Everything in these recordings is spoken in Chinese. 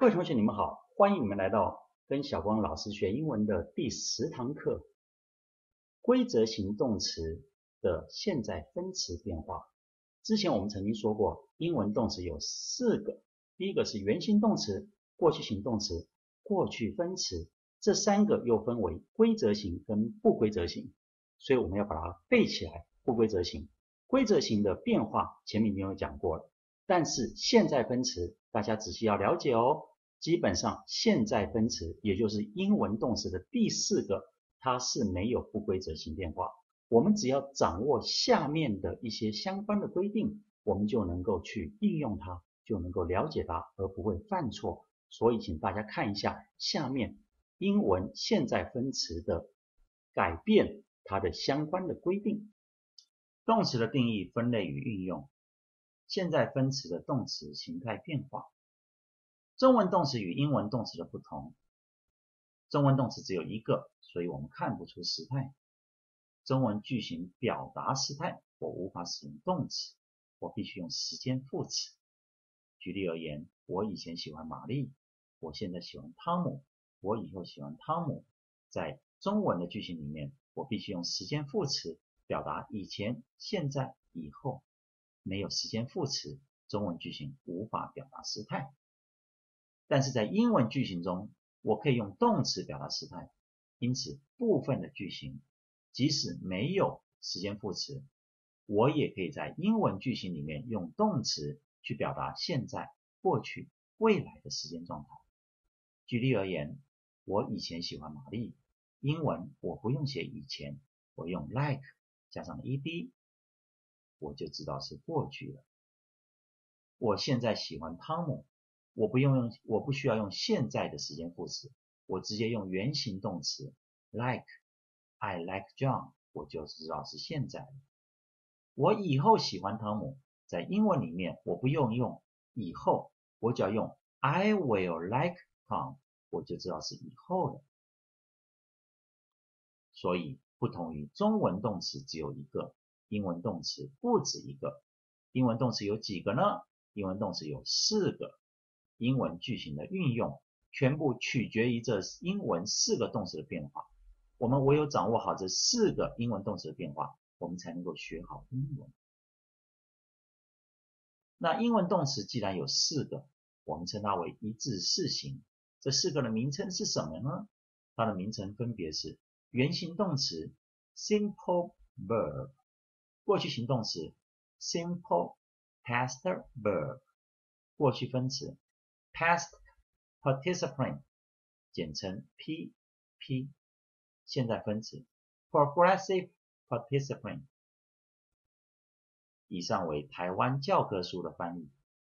各位同学，你们好，欢迎你们来到跟小光老师学英文的第10堂课。规则型动词的现在分词变化。之前我们曾经说过，英文动词有4个，第一个是原形动词、过去型动词、过去分词，这3个又分为规则型跟不规则型，所以我们要把它背起来。不规则型、规则型的变化前面已经有讲过了，但是现在分词大家仔细要了解哦。基本上现在分词也就是英文动词的第4个，它是没有不规则型变化。我们只要掌握下面的一些相关的规定，我们就能够去应用它，就能够了解它，而不会犯错。所以请大家看一下下面英文现在分词的改变，它的相关的规定。动词的定义、分类与运用。现在分词的动词形态变化。中文动词与英文动词的不同，中文动词只有一个，所以我们看不出时态。中文句型表达时态，我无法使用动词，我必须用时间副词。举例而言，我以前喜欢玛丽，我现在喜欢汤姆，我以后喜欢汤姆。在中文的句型里面，我必须用时间副词表达以前、现在、以后。没有时间副词，中文句型无法表达时态。但是在英文句型中，我可以用动词表达时态，因此部分的句型即使没有时间副词，我也可以在英文句型里面用动词去表达现在、过去、未来的时间状态。举例而言，我以前喜欢玛丽，英文我不用写以前，我用 like 加上 ed， 我就知道是过去了。我现在喜欢汤姆，我不需要用现在的时间副词，我直接用原形动词 like I like John， 我就知道是现在了。我以后喜欢汤姆，在英文里面我不用以后，我只要用 I will like Tom， 我就知道是以后了。所以不同于中文动词只有一个，英文动词不止一个。英文动词有几个呢？英文动词有4个。英文句型的运用全部取决于这英文4个动词的变化。我们唯有掌握好这4个英文动词的变化，我们才能够学好英文。那英文动词既然有4个，我们称它为一致式型。这4个的名称是什么呢？它的名称分别是原形动词 simple verb， 过去型动词 simple past verb， 过去分词 past participle， 简称 PP， 现在分词 progressive participle。 以上为台湾教科书的翻译。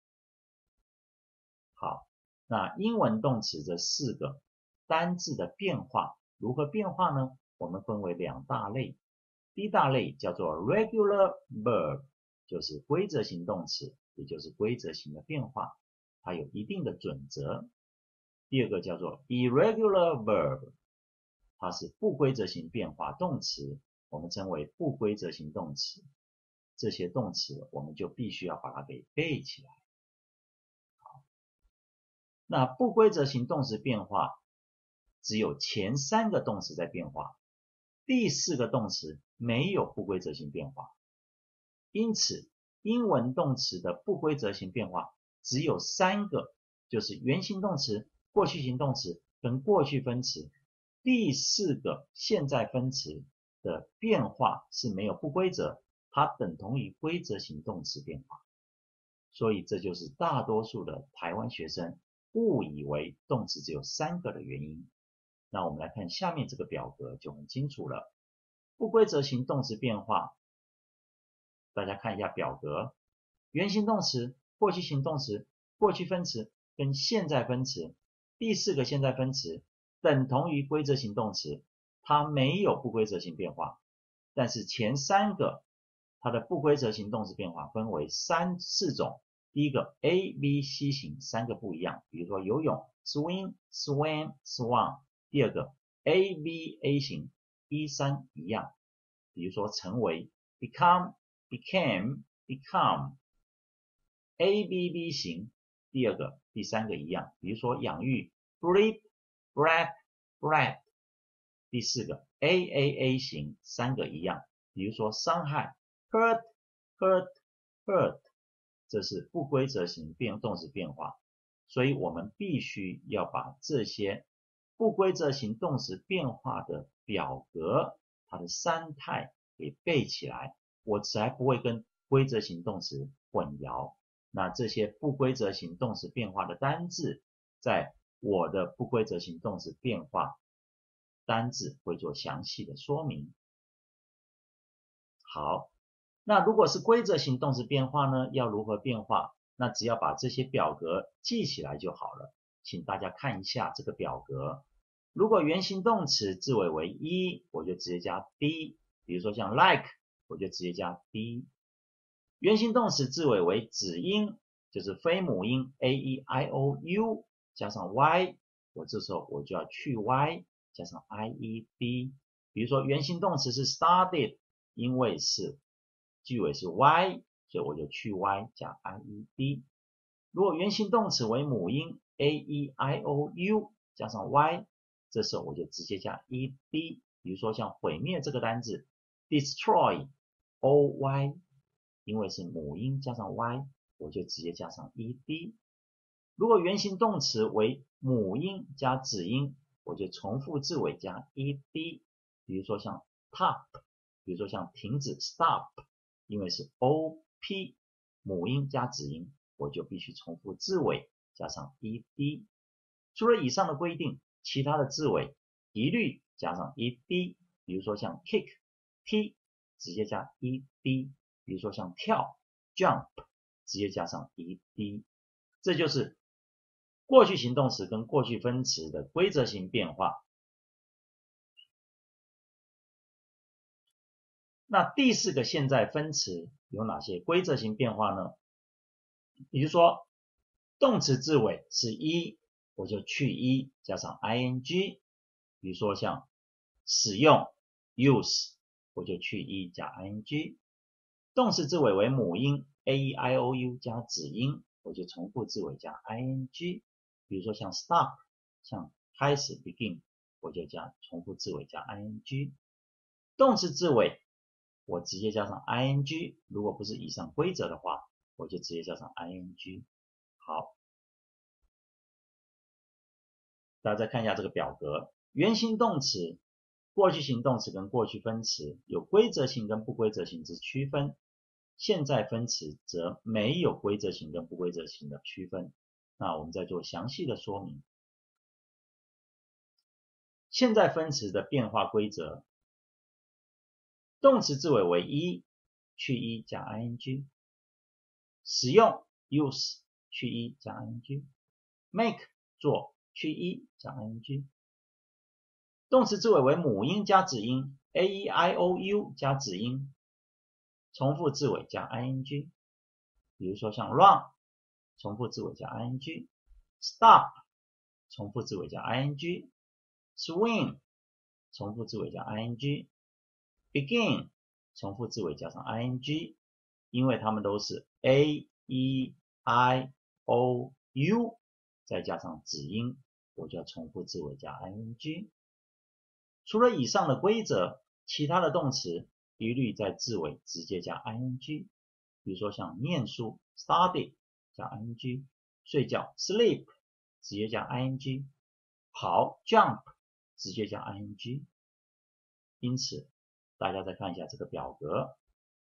好，那英文动词这4个单字的变化如何变化呢？我们分为2大类。第一大类叫做 regular verb， 就是规则型动词，也就是规则型的变化，它有一定的准则。第二个叫做 irregular verb， 它是不规则型变化动词，我们称为不规则型动词。这些动词我们就必须要把它给背起来。好，那不规则型动词变化只有前3个动词在变化，第4个动词没有不规则型变化。因此英文动词的不规则型变化只有3个，就是原形动词、过去型动词跟过去分词。第4个现在分词的变化是没有不规则，它等同于规则型动词变化。所以这就是大多数的台湾学生误以为动词只有3个的原因。那我们来看下面这个表格就很清楚了。不规则型动词变化，大家看一下表格，原形动词、过去型动词、过去分词跟现在分词，第4个现在分词等同于规则型动词，它没有不规则型变化。但是前3个它的不规则型动词变化分为4种。第一个 A、B、C 型3个不一样，比如说游泳 swim、swam、swan。第二个 A、B、A 型1、3一样，比如说成为 become、became、become。A、B、B 型第二个、第三个一样，比如说养育 breed, bred, bred。第四个 AAA 型三个一样，比如说伤害 hurt, hurt, hurt， 这是不规则型动词变化，所以我们必须要把这些不规则型动词变化的表格它的三态给背起来，我才不会跟规则型动词混淆。那这些不规则型动词变化的单字，在我的不规则型动词变化单字会做详细的说明。好，那如果是规则型动词变化呢，要如何变化？那只要把这些表格记起来就好了。请大家看一下这个表格。如果原形动词字尾为一，我就直接加 d， 比如说像 like， 我就直接加 d。原形动词字尾为子音，就是非母音 a e i o u 加上 y， 我这时候我就要去 y 加上 i e d。比如说原形动词是 studied， 因为是句尾是 y， 所以我就去 y 加 i e d。如果原形动词为母音 a e i o u 加上 y， 这时候我就直接加 e d。比如说像毁灭这个单字 destroy o y， 因为是母音加上 y， 我就直接加上 e d。如果原形动词为母音加子音，我就重复字尾加 e d。比如说像 top， 比如说像停止 stop， 因为是 o p 母音加子音，我就必须重复字尾加上 e d。除了以上的规定，其他的字尾一律加上 e d。比如说像 kick 踢直接加 e d， 比如说像跳 jump 直接加上 e d。这就是过去形动词跟过去分词的规则性变化。那第四个现在分词有哪些规则性变化呢？比如说动词字尾是一，我就去一加上 ing。比如说像使用 use， 我就去一加 ing。动词字尾为母音 a e i o u 加子音，我就重复字尾加 ing。比如说像 stop， 像开始 begin， 我就重复字尾加 ing。动词字尾我直接加上 ing， 如果不是以上规则的话，我就直接加上 ing。好，大家再看一下这个表格，原形动词、过去形动词跟过去分词有规则性跟不规则性之区分，现在分词则没有规则性跟不规则性的区分。那我们再做详细的说明。现在分词的变化规则，动词字尾为一，去一加 ing。使用 use 去一加 ing。make 做去一加 ing。动词字尾为母音加子音 a e i o u 加子音，重复字尾加 ing。比如说像 run， 重复字尾加 ing。stop， 重复字尾加 ing。swing， 重复字尾加 ing。begin， 重复字尾加上 ing， 因为它们都是 a e i o u 再加上子音，我就要重复字尾加 ing。除了以上的规则，其他的动词一律在字尾直接加 ing。比如说像念书 study 加 ing， 睡觉 sleep 直接加 ing， 跑 jump 直接加 ing。因此大家再看一下这个表格，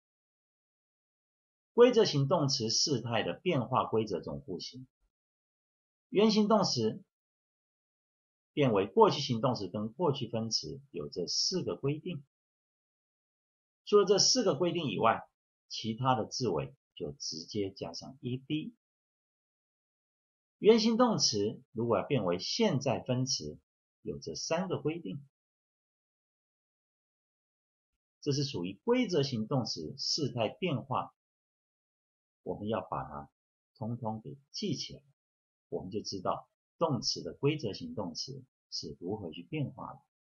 规则型动词事态的变化规则总户型。原形动词变为过去形动词跟过去分词有这4个规定。除了这4个规定以外，其他的字尾就直接加上 ed。原形动词如果要变为现在分词，有这3个规定。这是属于规则型动词事态变化，我们要把它通通给记起来，我们就知道动词的规则型动词是如何去变化的。